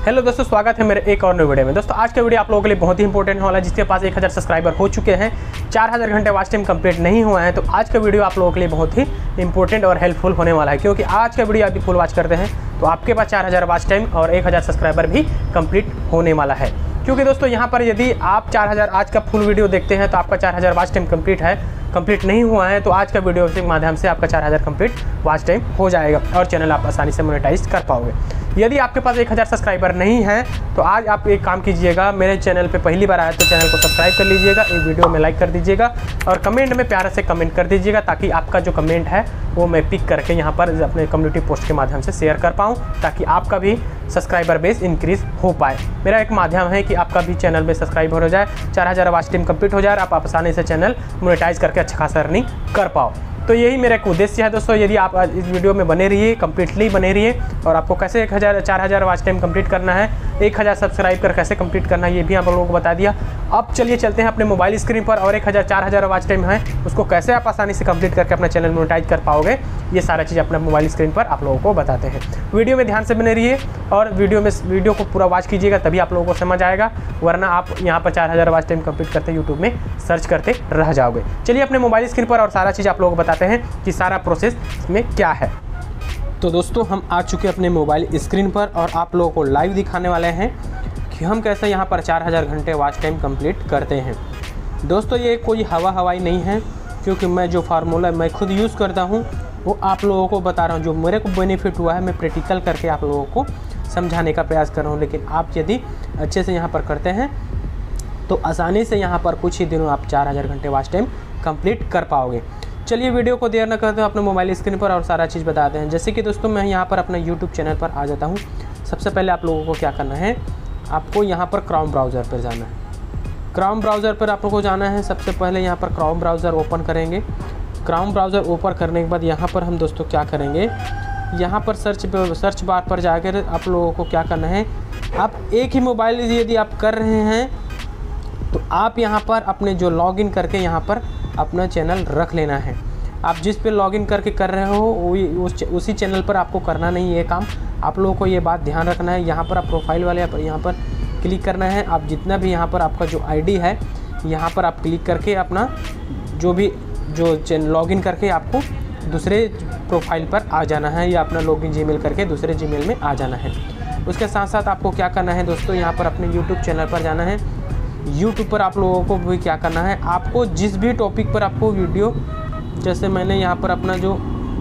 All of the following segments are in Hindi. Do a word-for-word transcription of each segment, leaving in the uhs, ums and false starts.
हेलो दोस्तों, स्वागत है मेरे एक और नई वीडियो में। दोस्तों आज का वीडियो आप लोगों के लिए बहुत ही इंपॉर्टेंट होने वाला है। जिसके पास एक हज़ार सब्सक्राइबर हो चुके हैं, चार हज़ार घंटे वॉच टाइम कंप्लीट नहीं हुआ है, तो आज का वीडियो आप लोगों के लिए बहुत ही इंपॉर्टेंट और हेल्पफुल होने वाला है। क्योंकि आज का वीडियो आप फुल वॉच करते हैं तो आपके पास चार हज़ार वॉच टाइम और एक हज़ार सब्सक्राइबर भी कंप्लीट होने वाला है। क्योंकि दोस्तों यहाँ पर यदि आप चार हज़ार आज का फुल वीडियो देखते हैं तो आपका चार हज़ार वॉच टाइम कंप्लीट है कंप्लीट नहीं हुआ है, तो आज का वीडियो के माध्यम से आपका चार हज़ार कंप्लीट वॉच टाइम हो जाएगा और चैनल आप आसानी से मोनेटाइज कर पाओगे। यदि आपके पास एक हज़ार सब्सक्राइबर नहीं है तो आज आप एक काम कीजिएगा, मेरे चैनल पे पहली बार आया तो चैनल को सब्सक्राइब कर लीजिएगा, एक वीडियो में लाइक कर दीजिएगा और कमेंट में प्यार से कमेंट कर दीजिएगा, ताकि आपका जो कमेंट है वो मैं पिक करके यहाँ पर अपने कम्युनिटी पोस्ट के माध्यम से शेयर कर पाऊँ, ताकि आपका भी सब्सक्राइबर बेस इंक्रीज़ हो पाए। मेरा एक माध्यम है कि आपका भी चैनल में सब्सक्राइब हो जाए, चार हज़ार वॉच टाइम कंप्लीट हो जाए, आप आसानी से चैनल मोनेटाइज करके अच्छा खासा अर्निंग कर पाओ। तो यही मेरा एक उद्देश्य है दोस्तों। यदि आप इस वीडियो में बने रहिए, कम्प्लीटली बने रहिए, और आपको कैसे एक हज़ार चार हज़ार वॉच टाइम कंप्लीट करना है, एक हज़ार सब्सक्राइब कर कैसे कंप्लीट करना है, ये भी आप लोगों को बता दिया। अब चलिए चलते हैं अपने मोबाइल स्क्रीन पर, और एक हज़ार चार हज़ार वॉच टाइम है उसको कैसे आप आसानी से कंप्लीट करके अपना चैनल मोनेटाइज कर पाओगे, ये सारा चीज़ अपने मोबाइल स्क्रीन पर आप लोगों को बताते हैं। वीडियो में ध्यान से बने रहिए और वीडियो में वीडियो को पूरा वॉच कीजिएगा, तभी आप लोगों को समझ आएगा, वरना आप यहाँ पर चार हज़ार वॉच टाइम कंप्लीट करते यूट्यूब में सर्च करते रह जाओगे। चलिए अपने मोबाइल स्क्रीन पर और सारा चीज़ आप लोगों को बताते हैं कि सारा प्रोसेस में क्या है। तो दोस्तों हम आ चुके अपने मोबाइल स्क्रीन पर और आप लोगों को लाइव दिखाने वाले हैं कि हम कैसे यहाँ पर चार हज़ार घंटे वॉच टाइम कंप्लीट करते हैं। दोस्तों ये कोई हवा हवाई नहीं है, क्योंकि मैं जो फार्मूला मैं खुद यूज़ करता हूँ वो आप लोगों को बता रहा हूँ। जो मेरे को बेनिफिट हुआ है मैं प्रैक्टिकल करके आप लोगों को समझाने का प्रयास कर रहा हूँ। लेकिन आप यदि अच्छे से यहाँ पर करते हैं तो आसानी से यहाँ पर कुछ ही दिनों आप चार हज़ार घंटे वॉच टाइम कंप्लीट कर पाओगे। चलिए वीडियो को देर न करते हैं, अपने मोबाइल स्क्रीन पर और सारा चीज़ बताते हैं। जैसे कि दोस्तों मैं यहाँ पर अपना यूट्यूब चैनल पर आ जाता हूँ। सबसे पहले आप लोगों को क्या करना है, आपको यहाँ पर क्रोम ब्राउज़र पर जाना है। क्रोम ब्राउज़र पर आप लोगों को जाना है। सबसे पहले यहाँ पर क्रोम ब्राउज़र ओपन करेंगे। क्रोम ब्राउज़र ओपन करने के बाद यहाँ पर हम दोस्तों क्या करेंगे, यहाँ पर सर्च सर्च बार पर जाकर आप लोगों को क्या करना है, आप एक ही मोबाइल यदि आप कर रहे हैं तो आप यहाँ पर अपने जो लॉगिन करके यहाँ पर अपना चैनल रख लेना है। आप जिस पे लॉगिन करके कर रहे हो वही उस उसी चैनल पर आपको करना नहीं ये काम। आप लोगों को ये बात ध्यान रखना है। यहाँ पर आप प्रोफाइल वाले पर यहाँ पर क्लिक करना है। आप जितना भी यहाँ पर आपका जो आईडी है यहाँ पर आप क्लिक करके अपना जो भी जो चैनल लॉगिन करके आपको दूसरे प्रोफाइल पर आ जाना है, या अपना लॉगिन जीमेल करके दूसरे जीमेल में आ जाना है। उसके साथ साथ आपको क्या करना है दोस्तों, यहाँ पर अपने यूट्यूब चैनल पर जाना है। यूट्यूब पर आप लोगों को भी क्या करना है, आपको जिस भी टॉपिक पर आपको वीडियो, जैसे मैंने यहाँ पर अपना जो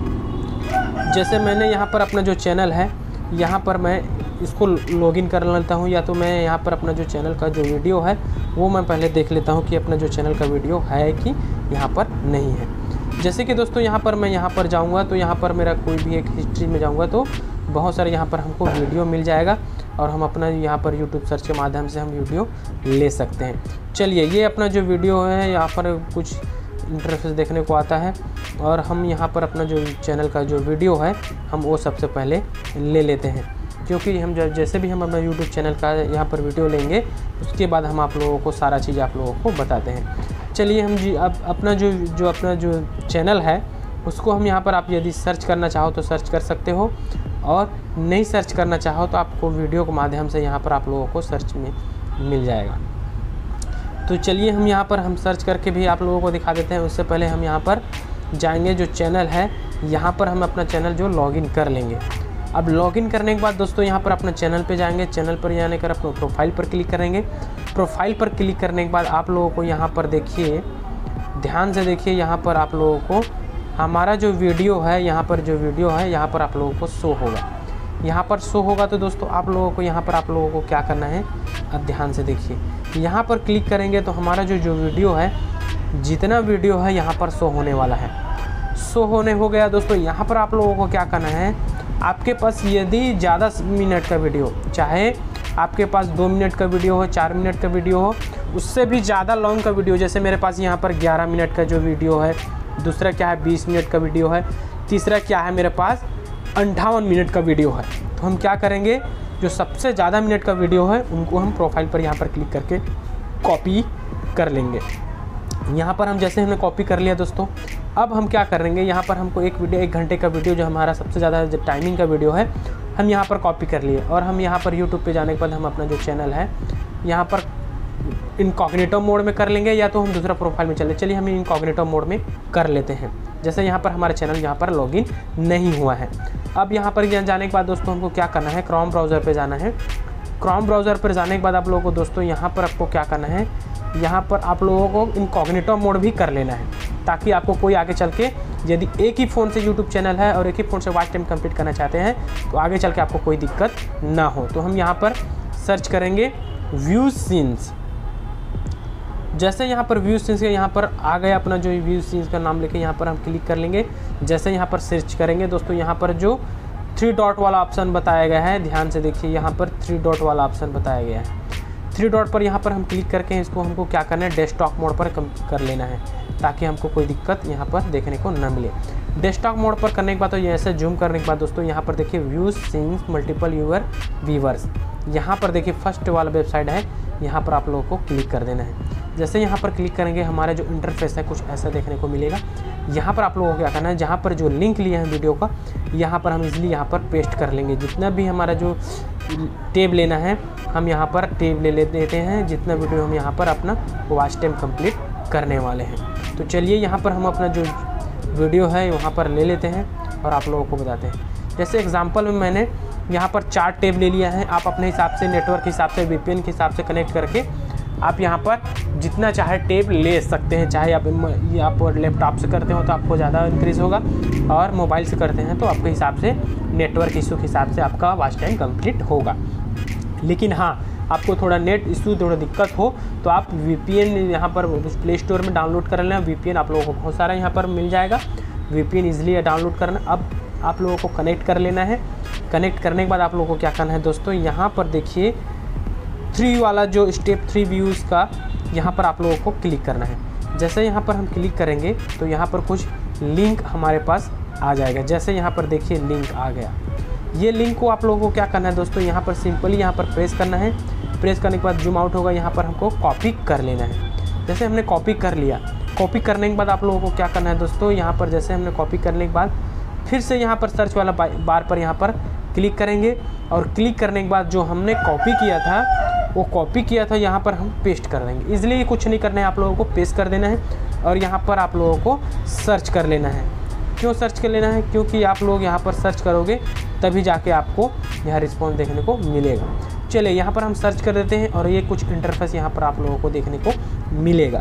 जैसे मैंने यहाँ पर अपना जो चैनल है यहाँ पर मैं इसको लॉगिन कर लेता हूँ, या तो मैं यहाँ पर अपना जो चैनल का जो वीडियो है वो मैं पहले देख लेता हूँ कि अपना जो चैनल का वीडियो है कि यहाँ पर नहीं है। जैसे कि दोस्तों यहाँ पर मैं यहाँ पर जाऊँगा तो यहाँ पर मेरा कोई भी एक हिस्ट्री में जाऊँगा तो बहुत सारे यहाँ पर हमको वीडियो मिल जाएगा और हम अपना यहाँ पर यूट्यूब सर्च के माध्यम से हम वीडियो ले सकते हैं। चलिए ये अपना जो वीडियो है यहाँ पर कुछ इंटरफेस देखने को आता है और हम यहाँ पर अपना जो चैनल का जो वीडियो है हम वो सबसे पहले ले लेते हैं। क्योंकि हम जब जैसे भी हम अपना यूट्यूब चैनल का यहाँ पर वीडियो लेंगे उसके बाद हम आप लोगों को सारा चीज़ आप लोगों को बताते हैं। चलिए हम जी अब अपना जो जो अपना जो चैनल है उसको हम यहाँ पर आप यदि सर्च करना चाहो तो सर्च कर सकते हो, और नहीं सर्च करना चाहो तो आपको वीडियो के माध्यम से यहाँ पर आप लोगों को सर्च में मिल जाएगा। तो चलिए हम यहाँ पर हम सर्च करके भी आप लोगों को दिखा देते हैं। उससे पहले हम यहाँ पर जाएंगे, जो चैनल है यहाँ पर हम अपना चैनल जो लॉगिन कर लेंगे। अब लॉगिन करने के बाद दोस्तों यहाँ पर अपना चैनल पे जाएंगे। चैनल पर जाने कर अपने प्रोफाइल पर क्लिक करेंगे। प्रोफाइल पर क्लिक करने के बाद आप लोगों को यहाँ पर देखिए, ध्यान से देखिए, यहाँ पर आप लोगों को हमारा जो वीडियो है यहाँ पर जो वीडियो है यहाँ पर आप लोगों को शो होगा। यहाँ पर शो होगा तो दोस्तों आप लोगों को यहाँ पर आप लोगों को क्या करना है, अब ध्यान से देखिए, यहाँ पर क्लिक करेंगे तो हमारा जो जो वीडियो है, जितना वीडियो है यहाँ पर शो होने वाला है। शो होने हो गया दोस्तों। यहाँ पर आप लोगों को क्या करना है, आपके पास यदि ज़्यादा मिनट का वीडियो, चाहे आपके पास दो मिनट का वीडियो हो, चार मिनट का वीडियो हो, उससे भी ज़्यादा लॉन्ग का वीडियो, जैसे मेरे पास यहाँ पर ग्यारह मिनट का जो वीडियो है, दूसरा क्या है बीस मिनट का वीडियो है, तीसरा क्या है मेरे पास अंठावन मिनट का वीडियो है। तो हम क्या करेंगे, जो सबसे ज़्यादा मिनट का वीडियो है उनको हम प्रोफाइल पर यहाँ पर क्लिक करके कॉपी कर लेंगे। यहाँ पर हम जैसे हमने कॉपी कर लिया दोस्तों, अब हम क्या करेंगे, यहाँ पर हमको एक वीडियो एक घंटे का वीडियो जो हमारा सबसे ज़्यादा जो टाइमिंग का वीडियो है हम यहाँ पर कॉपी कर लिए और हम यहाँ पर यूट्यूब पे जाने के बाद हम अपना जो चैनल है यहाँ पर इनकॉग्निटो मोड में कर लेंगे, या तो हम दूसरा प्रोफाइल में चले। चलिए हम इनकॉग्निटो मोड में कर लेते हैं। जैसे यहाँ पर हमारा चैनल यहाँ पर लॉगिन नहीं हुआ है। अब यहाँ पर यहाँ जाने के बाद दोस्तों हमको क्या करना है, क्रोम ब्राउज़र पे जाना है। क्रोम ब्राउज़र पर जाने के बाद आप लोगों को दोस्तों यहाँ पर आपको क्या करना है, यहाँ पर आप लोगों को इनकॉग्निटो मोड भी कर लेना है, ताकि आपको कोई आगे चल के यदि एक ही फ़ोन से यूट्यूब चैनल है और एक ही फ़ोन से वॉच टाइम कंप्लीट करना चाहते हैं तो आगे चल के आपको कोई दिक्कत ना हो। तो हम यहाँ पर सर्च करेंगे व्यू सीन्स। जैसे यहाँ पर व्यू सीन्स के यहाँ पर आ गया अपना जो व्यू सीन्स का नाम लेके यहाँ पर हम क्लिक कर लेंगे। जैसे यहाँ पर सर्च करेंगे दोस्तों यहाँ पर जो थ्री डॉट वाला ऑप्शन बताया गया है, ध्यान से देखिए यहाँ पर थ्री डॉट वाला ऑप्शन बताया गया है। थ्री डॉट पर यहाँ पर हम क्लिक करके इसको हमको क्या करना है, डेस्कटॉप मोड पर कम कर लेना है, ताकि हमको कोई दिक्कत यहाँ पर देखने को न मिले। डेस्कटॉप मोड पर करने के बाद तो ये ऐसे जूम करने के बाद दोस्तों यहाँ पर देखिए views scenes multiple your viewers, यहाँ पर देखिए फर्स्ट वाला वेबसाइट है, यहाँ पर आप लोगों को क्लिक कर देना है। जैसे यहाँ पर क्लिक करेंगे हमारा जो इंटरफेस है कुछ ऐसा देखने को मिलेगा। यहाँ पर आप लोगों को क्या करना है, जहाँ पर जो लिंक लिए हैं वीडियो का यहाँ पर हम इजीली यहाँ पर पेस्ट कर लेंगे। जितना भी हमारा जो टेब लेना है हम यहाँ पर टेब ले लेते हैं, जितना वीडियो हम यहाँ पर अपना वॉच टाइम कंप्लीट करने वाले हैं। तो चलिए यहाँ पर हम अपना जो वीडियो है वहाँ पर ले लेते हैं और आप लोगों को बताते हैं। जैसे एग्जांपल में मैंने यहाँ पर चार टेब ले लिया है। आप अपने हिसाब से नेटवर्क के हिसाब से वीपीएन के हिसाब से कनेक्ट करके आप यहाँ पर जितना चाहे टेब ले सकते हैं। चाहे आप आप लैपटॉप से करते हो तो आपको ज़्यादा इंक्रीज़ होगा, और मोबाइल से करते हैं तो आपके हिसाब से नेटवर्क इशू के हिसाब से आपका वॉच टाइम कंप्लीट होगा। लेकिन हाँ, आपको थोड़ा नेट इशू थोड़ा दिक्कत हो तो आप वीपीएन यहाँ पर प्ले स्टोर में डाउनलोड कर लेना। वीपीएन आप लोगों को बहुत सारा यहाँ पर मिल जाएगा, वीपीएन इजीली डाउनलोड करना। अब आप लोगों को कनेक्ट कर लेना है। कनेक्ट करने के बाद आप लोगों को क्या करना है दोस्तों, यहाँ पर देखिए थ्री वाला जो स्टेप थ्री व्यूज़ का यहाँ पर आप लोगों को क्लिक करना है। जैसे यहाँ पर हम क्लिक करेंगे तो यहाँ पर कुछ लिंक हमारे पास आ जाएगा। जैसे यहाँ पर देखिए लिंक आ गया। ये लिंक को आप लोगों को क्या करना है दोस्तों, यहाँ पर सिंपली यहाँ पर प्रेस करना है। प्रेस करने के बाद जूम आउट होगा, यहाँ पर हमको कॉपी कर लेना है। जैसे हमने कॉपी कर लिया, कॉपी करने के बाद आप लोगों को क्या करना है दोस्तों, यहाँ पर जैसे हमने कॉपी करने के बाद फिर से यहाँ पर सर्च वाला बार पर यहाँ पर क्लिक करेंगे, और क्लिक करने के बाद जो हमने कॉपी किया था वो कॉपी किया था यहाँ पर हम पेस्ट कर देंगे। इसलिए कुछ नहीं करना है, आप लोगों को पेस्ट कर देना है और यहाँ पर आप लोगों को सर्च कर लेना है। क्यों सर्च कर लेना है, क्योंकि आप लोग यहाँ पर सर्च करोगे तभी जाके आपको यह रिस्पॉन्स देखने को मिलेगा। चलिए यहाँ पर हम सर्च कर देते हैं और ये कुछ इंटरफेस यहाँ पर आप लोगों को देखने को मिलेगा।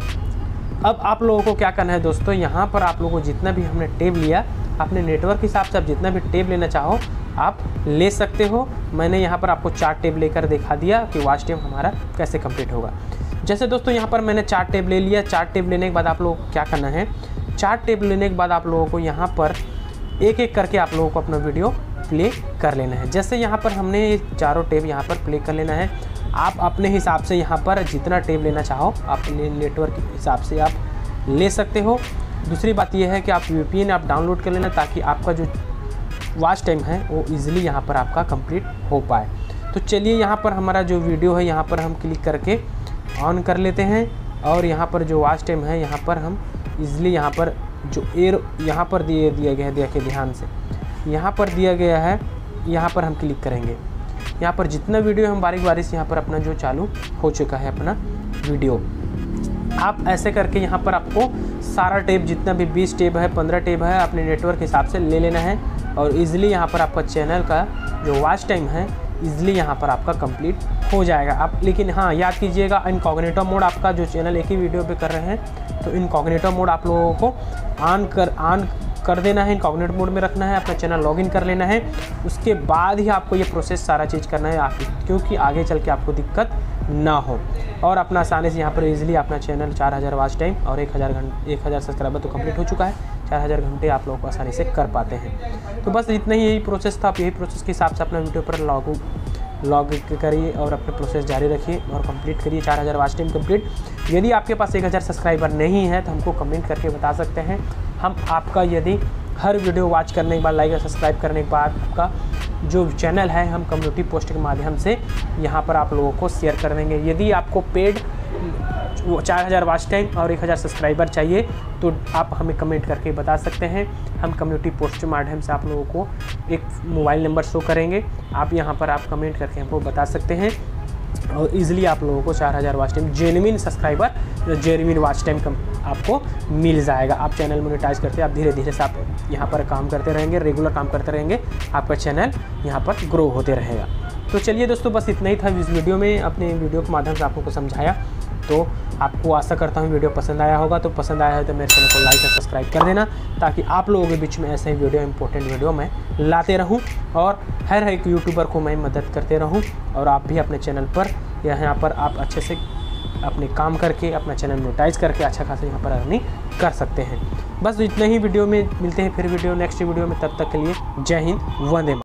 अब आप लोगों को क्या करना है दोस्तों, यहाँ पर आप लोगों को जितना भी हमने टेब लिया अपने नेटवर्क के हिसाब से आप जितना भी टेब लेना चाहो आप ले सकते हो। मैंने यहाँ पर आपको चार टेब लेकर दिखा दिया कि वॉच टाइम हमारा कैसे कंप्लीट होगा। जैसे दोस्तों यहाँ पर मैंने चार टेब ले लिया। चार टेब लेने के बाद आप लोगों को क्या करना है, चार टेब लेने के बाद आप लोगों को यहाँ पर एक एक करके आप लोगों को अपना वीडियो प्ले कर लेना है। जैसे यहाँ पर हमने चारों टेब यहाँ पर प्ले कर लेना है। आप अपने हिसाब से यहाँ पर जितना टेब लेना चाहो अपने नेटवर्क के हिसाब से आप ले सकते हो। दूसरी बात यह है कि आप वीपीएन आप डाउनलोड कर लेना, ताकि आपका जो वॉच टाइम है वो इजीली यहाँ पर आपका कंप्लीट हो पाए। तो चलिए यहाँ पर हमारा जो वीडियो है यहाँ पर हम क्लिक करके ऑन कर लेते हैं, और यहाँ पर जो वॉच टाइम है यहाँ पर हम इजीली यहाँ पर जो एयर यहाँ पर दिए दिया गया है, देखिए ध्यान से यहाँ पर दिया गया है, यहाँ पर हम क्लिक करेंगे। यहाँ पर जितना वीडियो हम बारीक बारीक से यहाँ पर अपना जो चालू हो चुका है अपना वीडियो, आप ऐसे करके यहाँ पर आपको सारा टेप जितना भी बीस टेप है पंद्रह टेप है अपने नेटवर्क के हिसाब से ले लेना है, और इजीली यहाँ पर आपका चैनल का जो वॉच टाइम है इजीली यहाँ पर आपका कंप्लीट हो जाएगा। आप लेकिन हाँ याद कीजिएगा, इनकॉग्निटो मोड आपका जो चैनल एक ही वीडियो पे कर रहे हैं तो इनकॉग्निटो मोड आप लोगों को ऑन कर ऑन कर देना है, इनकॉग्निटो मोड में रखना है, अपना चैनल लॉगिन कर लेना है। उसके बाद ही आपको ये प्रोसेस सारा चीज़ करना है, आप क्योंकि आगे चल के आपको दिक्कत ना हो, और अपना आसानी से यहाँ पर इजीली अपना चैनल चार हज़ार वॉच टाइम और एक हज़ार घंटे एक हज़ार सब्सक्राइबर तो कंप्लीट हो चुका है, चार हज़ार घंटे आप लोगों को आसानी से कर पाते हैं। तो बस इतना ही यही प्रोसेस था। आप यही प्रोसेस के हिसाब से अपना वीडियो पर लॉग लॉग करिए और अपने प्रोसेस जारी रखिए और कंप्लीट करिए चार हज़ार वॉच टाइम कंप्लीट। यदि आपके पास एक हज़ार सब्सक्राइबर नहीं है तो हमको कमेंट करके बता सकते हैं। हम आपका यदि हर वीडियो वॉच करने के बाद लाइक और सब्सक्राइब करने के बाद आपका जो चैनल है हम कम्युनिटी पोस्ट के माध्यम से यहाँ पर आप लोगों को शेयर कर देंगे। यदि आपको पेड वो चार हज़ार वॉच टाइम और एक हज़ार सब्सक्राइबर चाहिए तो आप हमें कमेंट करके बता सकते हैं। हम कम्युनिटी पोस्ट के माध्यम से आप लोगों को एक मोबाइल नंबर शो करेंगे, आप यहाँ पर आप कमेंट करके हमको बता सकते हैं और इजीली आप लोगों को चार हज़ार watch time genuine subscriber genuine watch time कम आपको मिल जाएगा। आप चैनल मोनेटाइज करते आप धीरे धीरे से आप यहाँ पर काम करते रहेंगे, रेगुलर काम करते रहेंगे, आपका चैनल यहाँ पर ग्रो होते रहेगा। तो चलिए दोस्तों, बस इतना ही था इस वीडियो में, अपने वीडियो के माध्यम से आप लोगों को समझाया। तो आपको आशा करता हूँ वीडियो पसंद आया होगा। तो पसंद आया है तो मेरे चैनल को लाइक और सब्सक्राइब कर देना, ताकि आप लोगों के बीच में ऐसे ही वीडियो इंपॉर्टेंट वीडियो मैं लाते रहूँ और हर एक यूट्यूबर को मैं मदद करते रहूँ। और आप भी अपने चैनल पर यहाँ पर आप अच्छे से अपने काम करके अपना चैनल मोनेटाइज करके अच्छा खासा यहाँ पर अर्निंग कर सकते हैं। बस इतना ही वीडियो में, मिलते हैं फिर वीडियो नेक्स्ट वीडियो में, तब तक के लिए जय हिंद, वंदे मातरम।